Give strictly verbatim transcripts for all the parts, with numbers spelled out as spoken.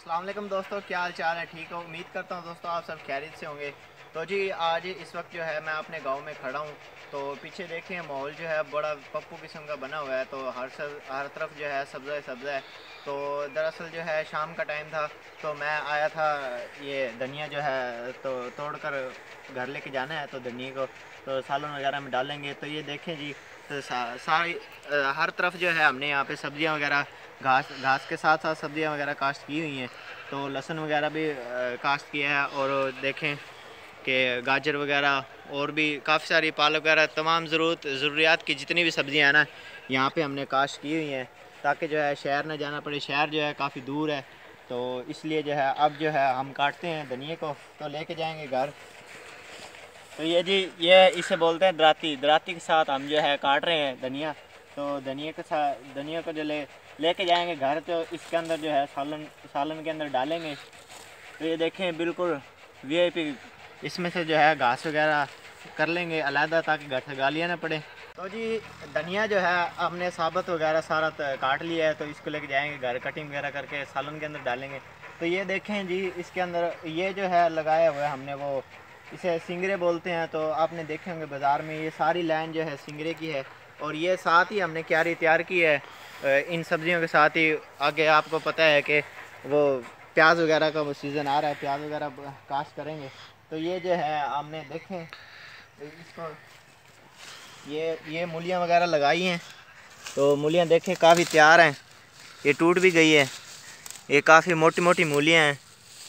अस्सलाम वालेकुम दोस्तों, क्या हाल चाल है? ठीक हो? उम्मीद करता हूँ दोस्तों आप सब खैरियत से होंगे। तो जी आज इस वक्त जो है मैं अपने गांव में खड़ा हूँ। तो पीछे देखें माहौल जो है बड़ा पप्पू किस्म का बना हुआ है। तो हर सब हर तरफ जो है सब्ज़ा सब्ज़ा है। तो दरअसल जो है शाम का टाइम था, तो मैं आया था ये धनिया जो है तो तोड़ कर घर लेके जाना है। तो धनिया को तो सालन वगैरह में डालेंगे। तो ये देखें जी, तो सा, सारी अ, हर तरफ जो है हमने यहाँ पे सब्ज़ियाँ वगैरह घास घास के साथ साथ सब्ज़ियाँ वगैरह काश्त की हुई हैं। तो लहसुन वगैरह भी अ, काश्त किया है। और देखें कि गाजर वगैरह और भी काफ़ी सारी पालक वगैरह तमाम ज़रूरत ज़रूरियात की जितनी भी सब्ज़ियाँ हैं ना, यहाँ पे हमने काश्त की हुई हैं, ताकि जो है शहर ना जाना पड़े। शहर जो है काफ़ी दूर है, तो इसलिए जो है अब जो है हम काटते हैं धनिया को, तो लेके जाएंगे घर। तो ये जी, ये इसे बोलते हैं दराती। दराती के साथ हम जो है काट रहे हैं धनिया। तो धनिया के साथ धनिया को जो ले लेके जाएंगे घर, तो इसके अंदर जो है सालन सालन के अंदर डालेंगे। तो ये देखें बिल्कुल वीआईपी, इसमें से जो है घास वगैरह कर लेंगे अलहदा, ताकि घर से गालियाँ ना पड़े। तो जी धनिया जो है हमने साबुत वगैरह सारा काट लिया है, तो इसको लेके जाएंगे घर, कटिंग वगैरह करके सालन के अंदर डालेंगे। तो ये देखें जी, इसके अंदर ये जो है लगाया हुआ है हमने, वो इसे सिंगरे बोलते हैं। तो आपने देखे होंगे बाज़ार में, ये सारी लाइन जो है सिंगरे की है। और ये साथ ही हमने क्यारी तैयार की है इन सब्जियों के साथ ही। आगे आपको पता है कि वो प्याज वगैरह का वो सीज़न आ रहा है, प्याज वगैरह काश्त करेंगे। तो ये जो है हमने देखें इसको, ये ये मूलियाँ वगैरह लगाई हैं। तो मूलियाँ देखें काफ़ी तैयार हैं, ये टूट भी गई है, ये काफ़ी मोटी मोटी मूलियाँ हैं।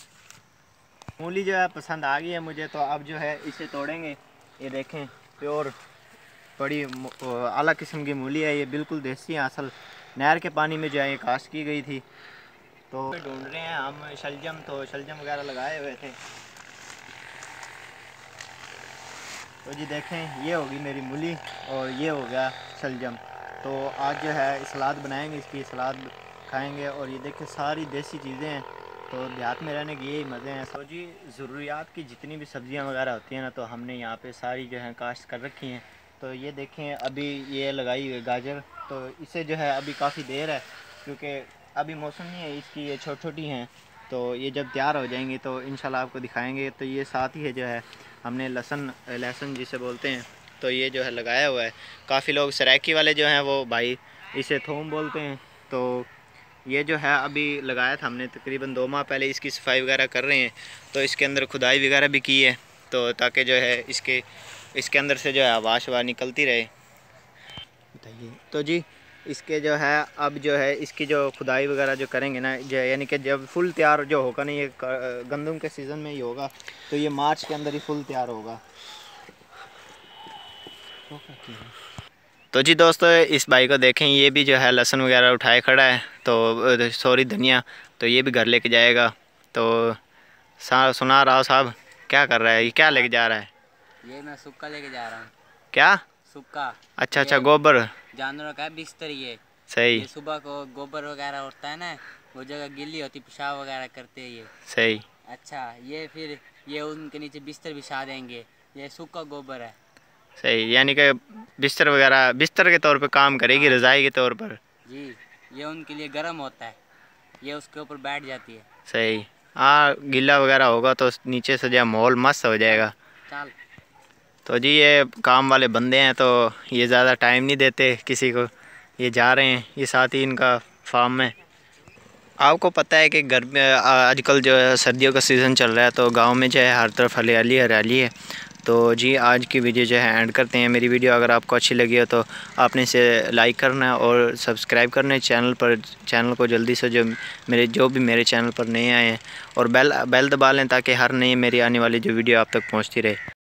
मूली जो है पसंद आ गई है मुझे, तो अब जो है इसे तोड़ेंगे। ये देखें प्योर बड़ी आला किस्म की मूली है, ये बिल्कुल देसी है, असल नहर के पानी में जो है ये काश्त की गई थी। तो ढूंढ रहे हैं हम शलजम, तो शलजम वगैरह लगाए हुए थे। तो जी देखें, ये होगी मेरी मूली और ये हो गया शलजम। तो आज जो है सलाद बनाएंगे, इसकी सलाद खाएंगे। और ये देखें सारी देसी चीज़ें हैं, तो देहात में रहने के यही मज़े हैं। तो जी ज़रूरियात की जितनी भी सब्ज़ियां वगैरह होती हैं ना, तो हमने यहाँ पे सारी जो है काश्त कर रखी हैं। तो ये देखें अभी ये लगाई हुई गाजर, तो इसे जो है अभी काफ़ी देर है, क्योंकि अभी मौसम नहीं है इसकी, ये छोटी छोटी हैं। तो ये जब तैयार हो जाएंगी तो इंशाल्लाह आपको दिखाएंगे। तो ये साथ ही है जो है हमने लहसुन लहसुन जिसे बोलते हैं, तो ये जो है लगाया हुआ है। काफ़ी लोग सराइकी वाले जो हैं वो भाई इसे थोम बोलते हैं। तो ये जो है अभी लगाया था हमने तकरीबन दो माह पहले, इसकी सफाई वगैरह कर रहे हैं। तो इसके अंदर खुदाई वगैरह भी की है, तो ताकि जो है इसके इसके अंदर से जो है हवा शवा निकलती रहे। बताइए। तो जी इसके जो है अब जो है इसकी जो खुदाई वगैरह जो करेंगे ना, जो यानी कि जब फुल तैयार जो होगा ना, ये गंदम के सीज़न में ही होगा, तो ये मार्च के अंदर ही फुल तैयार होगा। तो जी दोस्तों इस भाई को देखें, ये भी जो है लहसुन वगैरह उठाए खड़ा है, तो सॉरी धनिया, तो ये भी घर लेके जाएगा। तो सा सुना राव साहब क्या कर रहा है, ये क्या लेके जा रहा है? ये मैं सुक्का लेके जा रहा हूँ। क्या सुक्का? अच्छा अच्छा, गोबर जानवरों का बिस्तर। ये सही। ये सुबह को गोबर वगैरह उठता है ना, वो जगह गिल्ली होती, पेशाब वगैरह करते हैं ये। सही। अच्छा, ये फिर ये उनके नीचे बिस्तर बिछा देंगे, ये सूखा गोबर है। सही, यानी कि बिस्तर वगैरह बिस्तर के तौर पे काम करेगी, रज़ाई के तौर पर। जी, ये उनके लिए गर्म होता है, ये उसके ऊपर बैठ जाती है। सही। हाँ, गीला वगैरह होगा तो नीचे से जो माहौल मस्त हो जाएगा। चल। तो जी ये काम वाले बंदे हैं, तो ये ज़्यादा टाइम नहीं देते किसी को, ये जा रहे हैं, ये साथ ही इनका फार्म है। आपको पता है कि गर्मी आजकल जो है सर्दियों का सीज़न चल रहा है, तो गांव में जो है हर तरफ हरियाली हरियाली है। तो जी आज की वीडियो जो है एंड करते हैं। मेरी वीडियो अगर आपको अच्छी लगी हो तो आपने इसे लाइक करना है और सब्सक्राइब करना है चैनल पर चैनल को जल्दी से, जो मेरे जो भी मेरे चैनल पर नए आए हैं, और बेल बेल दबा लें ताकि हर नई मेरी आने वाली जो वीडियो आप तक पहुंचती रहे।